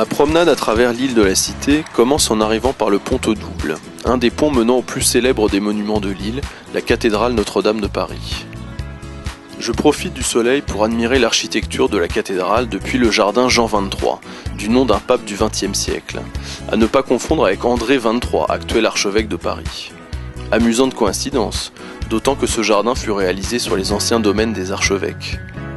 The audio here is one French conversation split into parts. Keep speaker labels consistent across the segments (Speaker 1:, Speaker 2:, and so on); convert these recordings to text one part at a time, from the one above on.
Speaker 1: Ma promenade à travers l'île de la Cité commence en arrivant par le Pont-au-Double, un des ponts menant au plus célèbre des monuments de l'île, la cathédrale Notre-Dame de Paris. Je profite du soleil pour admirer l'architecture de la cathédrale depuis le jardin Jean XXIII, du nom d'un pape du XXe siècle, à ne pas confondre avec André XXIII, actuel archevêque de Paris. Amusante coïncidence, d'autant que ce jardin fut réalisé sur les anciens domaines des archevêques.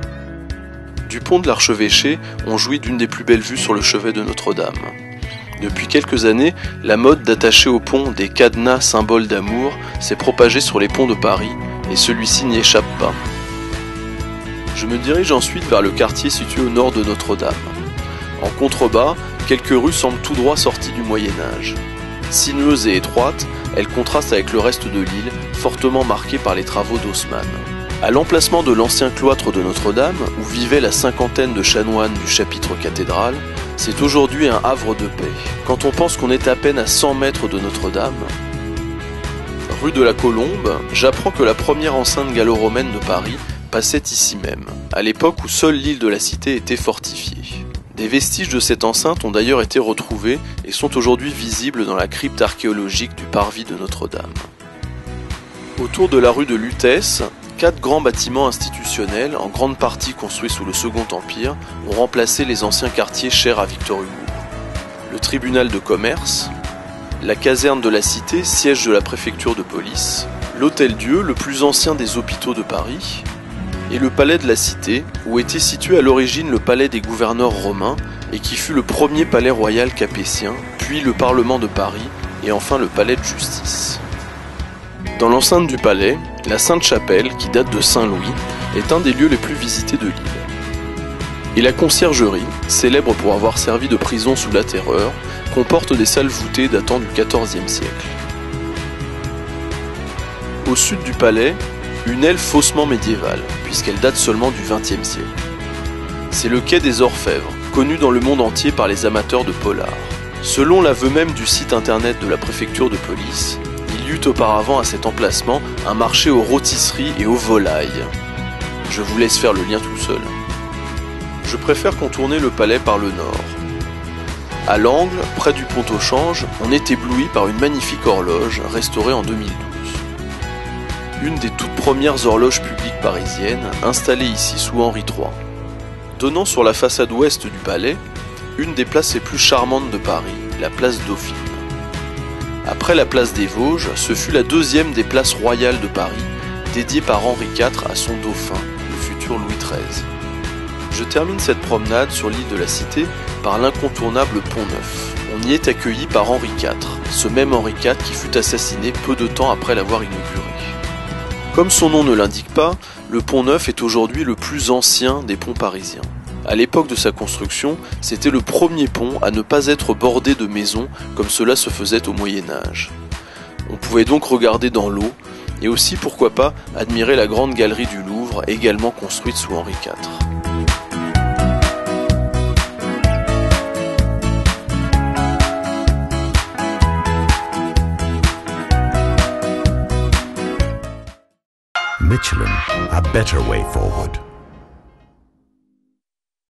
Speaker 1: Du pont de l'archevêché, on jouit d'une des plus belles vues sur le chevet de Notre-Dame. Depuis quelques années, la mode d'attacher au pont des cadenas symboles d'amour s'est propagée sur les ponts de Paris, et celui-ci n'y échappe pas. Je me dirige ensuite vers le quartier situé au nord de Notre-Dame. En contrebas, quelques rues semblent tout droit sorties du Moyen-Âge. Sinueuses et étroites, elles contrastent avec le reste de l'île, fortement marquée par les travaux d'Haussmann. À l'emplacement de l'ancien cloître de Notre-Dame, où vivaient la cinquantaine de chanoines du chapitre cathédral, c'est aujourd'hui un havre de paix. Quand on pense qu'on est à peine à 100 mètres de Notre-Dame, rue de la Colombe, j'apprends que la première enceinte gallo-romaine de Paris passait ici même, à l'époque où seule l'île de la Cité était fortifiée. Des vestiges de cette enceinte ont d'ailleurs été retrouvés et sont aujourd'hui visibles dans la crypte archéologique du parvis de Notre-Dame. Autour de la rue de Lutèce, 4 grands bâtiments institutionnels, en grande partie construits sous le Second Empire, ont remplacé les anciens quartiers chers à Victor Hugo. Le tribunal de commerce, la caserne de la Cité, siège de la préfecture de police, l'Hôtel-Dieu, le plus ancien des hôpitaux de Paris, et le palais de la Cité, où était situé à l'origine le palais des gouverneurs romains, et qui fut le premier palais royal capétien, puis le Parlement de Paris, et enfin le palais de justice. Dans l'enceinte du palais, la Sainte-Chapelle, qui date de Saint-Louis, est un des lieux les plus visités de l'île. Et la conciergerie, célèbre pour avoir servi de prison sous la Terreur, comporte des salles voûtées datant du XIVe siècle. Au sud du palais, une aile faussement médiévale, puisqu'elle date seulement du XXe siècle. C'est le quai des Orfèvres, connu dans le monde entier par les amateurs de polar. Selon l'aveu même du site internet de la préfecture de police, il y eut auparavant à cet emplacement un marché aux rôtisseries et aux volailles. Je vous laisse faire le lien tout seul. Je préfère contourner le palais par le nord. À l'angle, près du pont au change, on est ébloui par une magnifique horloge restaurée en 2012. Une des toutes premières horloges publiques parisiennes, installée ici sous Henri III. Donnant sur la façade ouest du palais, une des places les plus charmantes de Paris, la place Dauphine. Après la place des Vosges, ce fut la deuxième des places royales de Paris, dédiée par Henri IV à son dauphin, le futur Louis XIII. Je termine cette promenade sur l'île de la Cité par l'incontournable Pont-Neuf. On y est accueilli par Henri IV, ce même Henri IV qui fut assassiné peu de temps après l'avoir inauguré. Comme son nom ne l'indique pas, le Pont-Neuf est aujourd'hui le plus ancien des ponts parisiens. À l'époque de sa construction, c'était le premier pont à ne pas être bordé de maisons comme cela se faisait au Moyen-Âge. On pouvait donc regarder dans l'eau et aussi, pourquoi pas, admirer la grande galerie du Louvre, également construite sous Henri IV.
Speaker 2: Michelin, a better way forward.